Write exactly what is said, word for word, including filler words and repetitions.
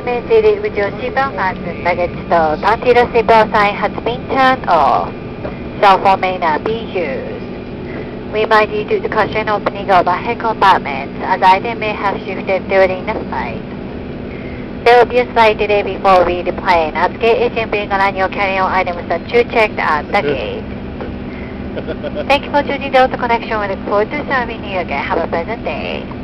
remain seated with your seatbelt fastened, luggage stowed until the seatbelt sign has been turned off. Cell phone may not be used. We invite you to caution opening overhead compartments as items may have shifted during the flight. There will be a slight delay before we deplane as gate agent bring around your carry-on items that you checked at the gate. Thank you for choosing Delta Connection. We look forward to serving you again. Have a pleasant day.